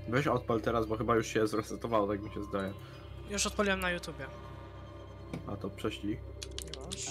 Weź odpal teraz, bo chyba już się zresetowało, tak mi się zdaje. Już odpaliłem na YouTubie. A to prześlij. Już.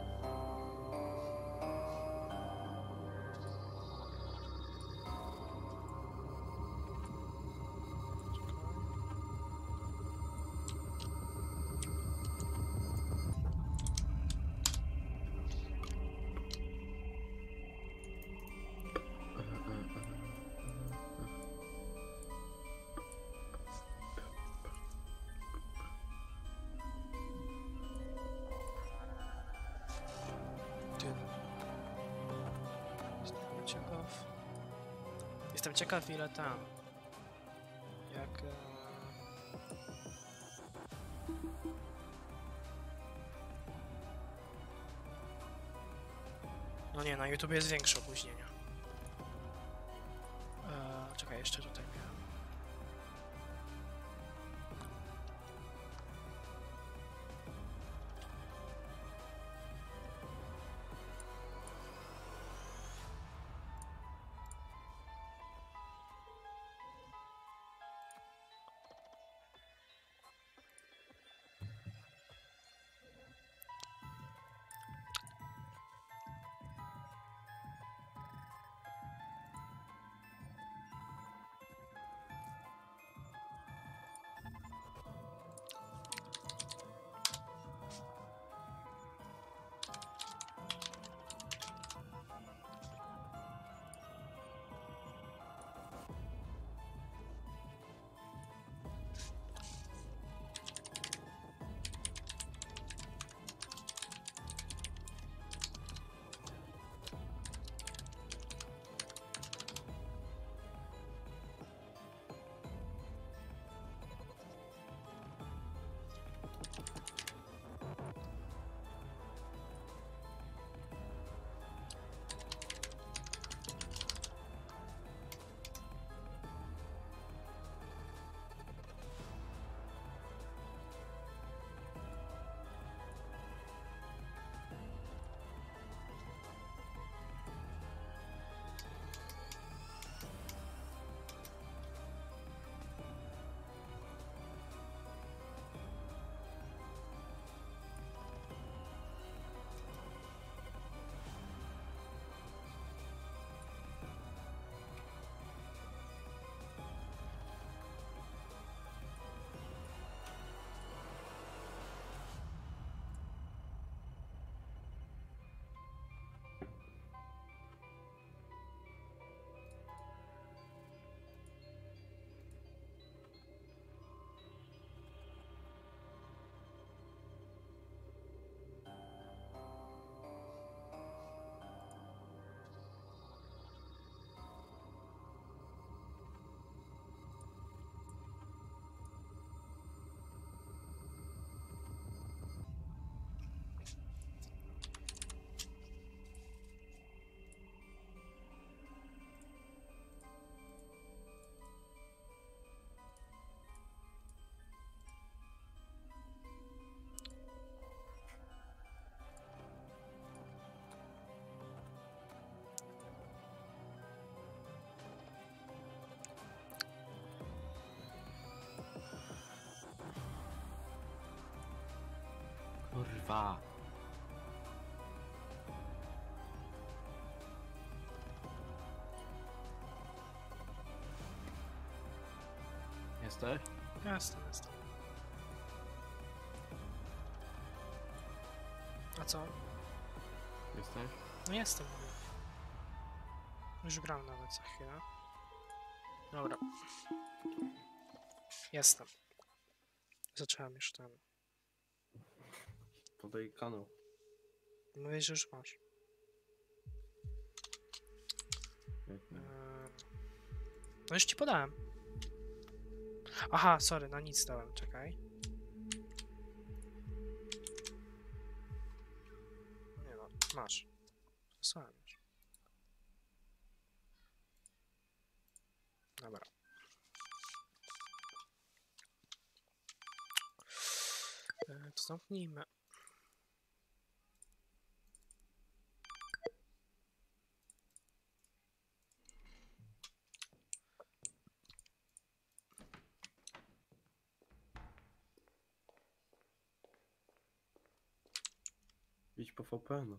Jestem ciekaw ile tam. Jak... No nie, na YouTube jest większe opóźnienie. Czekaj, jeszcze tutaj miałem. Kurwa. Jesteś? Jasne, jasne. A co? Jesteś? No jestem. Już gram nawet za chwilę. Dobra. Jestem. Zacząłem już ten. Podaj kanał. Mówisz, że już masz. Jak nie? No już ci podałem. Aha, sorry, na nic dałem, czekaj. Nie no, masz. Wysłałem już. Dobra. To zamknijmy. Idź po VPN.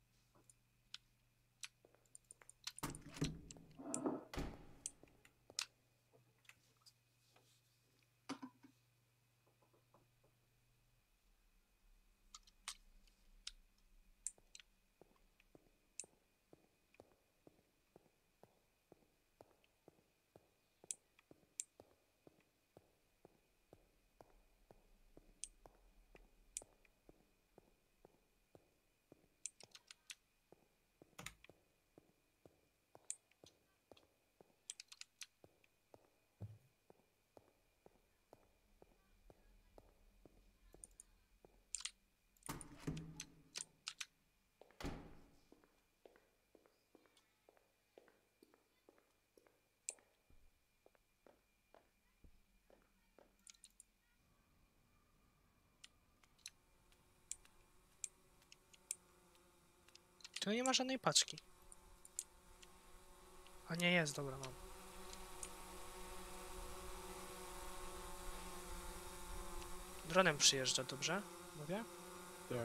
Tu nie ma żadnej paczki. A nie jest, dobra, mam. Dronem przyjeżdża, dobrze? Mówię? Tak.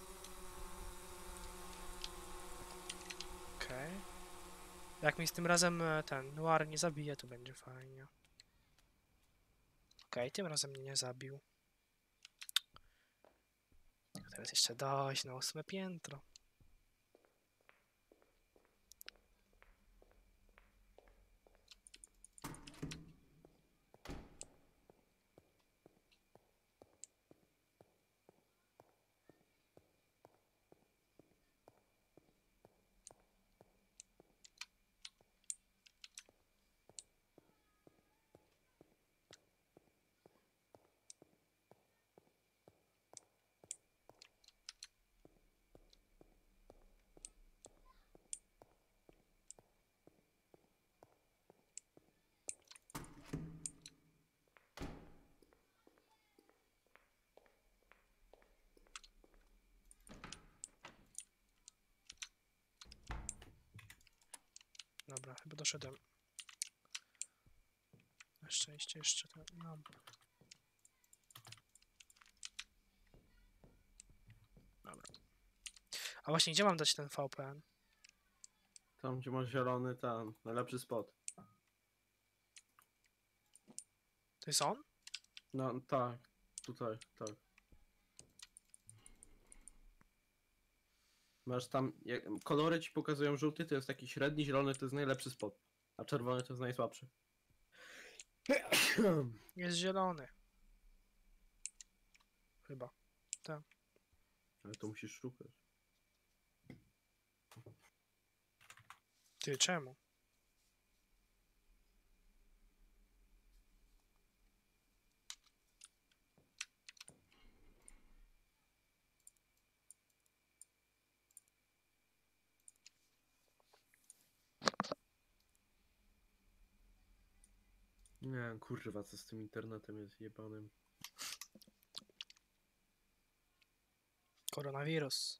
Okej. Jak mi z tym razem ten Noir nie zabije, to będzie fajnie. Okej, tym razem mnie nie zabił. Teraz jeszcze dojść na 8 piętro. Dobra, chyba doszedłem. Na szczęście jeszcze to mam. Dobra. A właśnie, gdzie mam dać ten VPN? Tam gdzie masz zielony, ten najlepszy spot. To jest on? No tak, tutaj, tak. Masz tam, kolory ci pokazują żółty, to jest taki średni, zielony to jest najlepszy spot, a czerwony to jest najsłabszy. Jest zielony. Chyba. Ale to musisz szukać. Ty, czemu? Nie, kurwa, co z tym internetem jest jebanym. Koronawirus.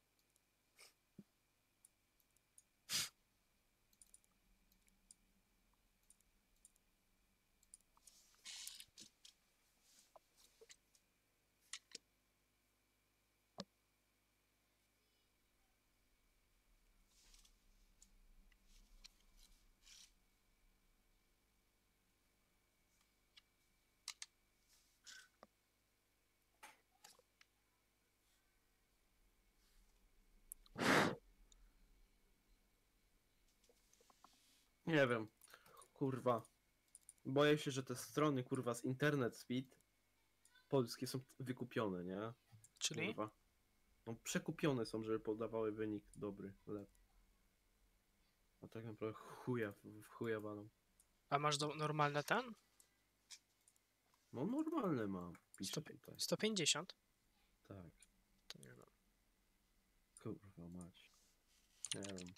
Nie wiem, kurwa. Boję się, że te strony, kurwa, z Internet Speed polskie są wykupione, nie? Czyli? Kurwa. No, przekupione są, żeby podawały wynik dobry, lepszy. A tak naprawdę chuja, w chuja walą. A masz normalne ten? No normalne mam, pisze Stopień. tutaj. 150? Tak, To nie wiem. kurwa mać. Nie wiem.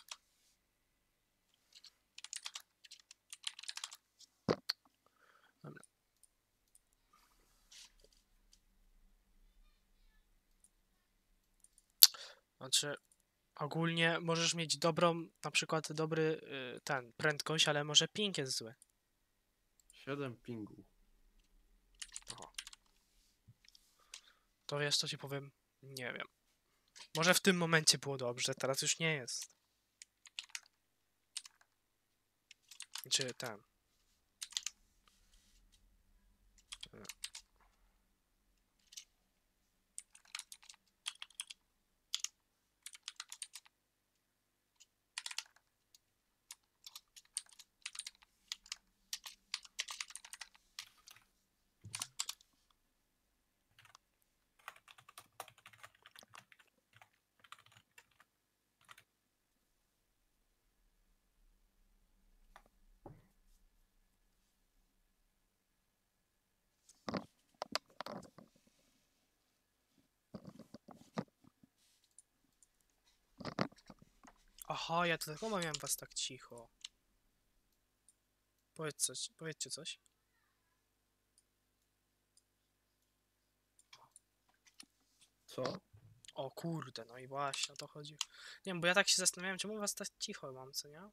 Dobra. Znaczy, ogólnie możesz mieć dobrą, na przykład dobry ten, prędkość, ale może ping jest zły. 7 pingu. To wiesz, co ci powiem? Nie wiem. Może w tym momencie było dobrze, teraz już nie jest. Czy ten. Aha, ja to dlatego miałem was tak cicho. Powiedzcie coś. Co? O kurde, no i właśnie o to chodzi. Nie wiem, bo ja tak się zastanawiałem, czemu was tak cicho mam, co nie?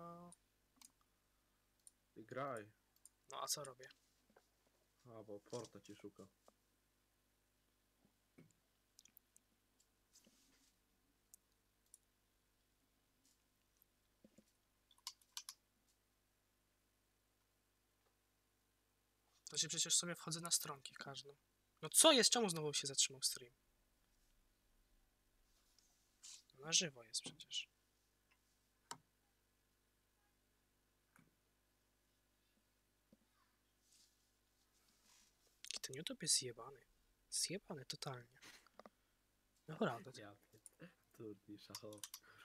Ty graj. No a co robię? A, bo porta cię szuka. To się przecież sobie wchodzę na stronki każdą. No co jest? Czemu znowu się zatrzymał stream? Na żywo jest przecież. Ten YouTube jest zjebany. Zjebany totalnie. Naprawdę. Ja turniej szachowy.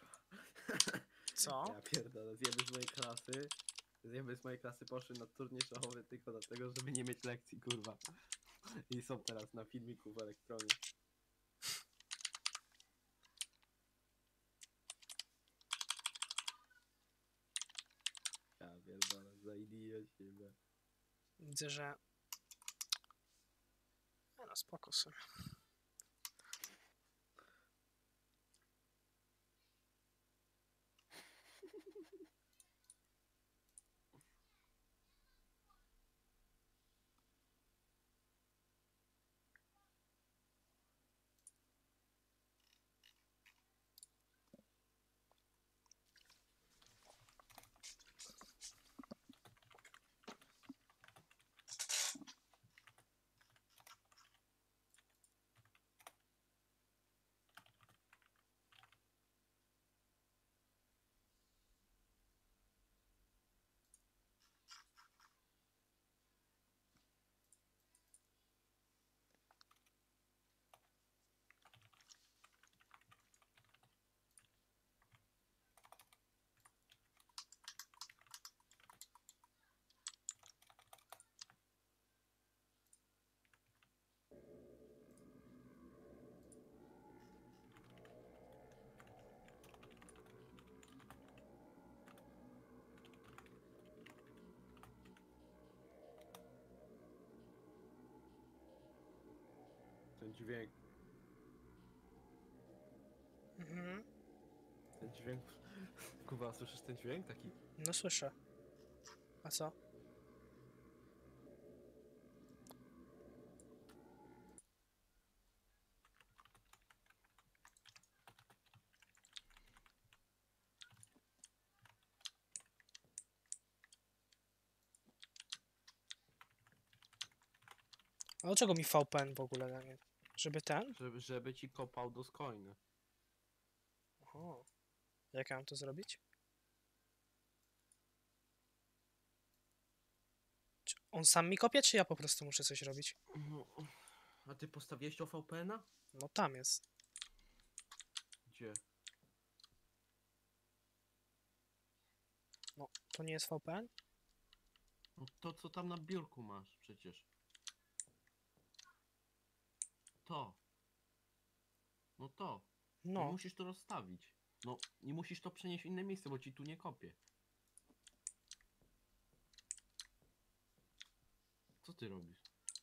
Co? Ja pierdolę, zjemy z mojej klasy poszły na turniej szachowy tylko dlatego, żeby nie mieć lekcji, kurwa. I są teraz na filmiku w Elektronie. Ja pierdolę, zaidiję siebie. Widzę, że... No spoko sobie. Ten dźwięk, Mhm. ten dźwięk. Kurwa, słyszysz ten dźwięk taki? No słyszę. A co? A dlaczego mi VPN w ogóle na nie? Żeby ten? Żeby ci kopał do skoiny. O. Jak ja mam to zrobić? Czy on sam mi kopie, czy ja po prostu muszę coś robić? No, a ty postawiłeś to VPN-a? No tam jest. Gdzie? No, to nie jest VPN? No to co tam na biurku masz przecież. To. No to. Nie No. musisz to rozstawić. No, nie musisz to przenieść w inne miejsce, bo ci tu nie kopie. Co ty robisz?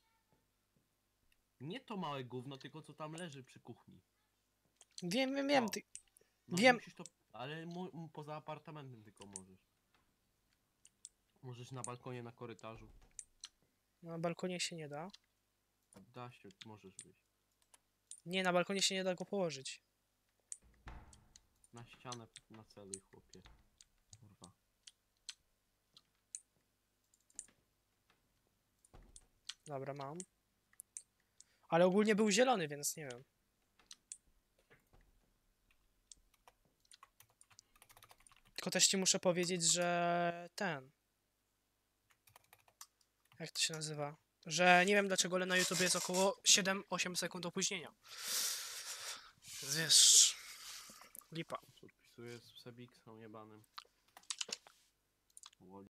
Nie to małe gówno, tylko co tam leży przy kuchni. Wiem. To. No Wiem. musisz to... Ale poza apartamentem tylko możesz. Możesz na balkonie, na korytarzu. Na balkonie się nie da. Da się, możesz wyjść. Nie, na balkonie się nie da go położyć. Na ścianę naceluj, chłopie. Kurwa. Dobra, mam. Ale ogólnie był zielony, więc nie wiem. Tylko też ci muszę powiedzieć, że ten... Jak to się nazywa? Że nie wiem dlaczego, ale na YouTube jest około 7-8 sekund opóźnienia. Więc wiesz... Lipa. Podpisuję z Sebiksą jebanym.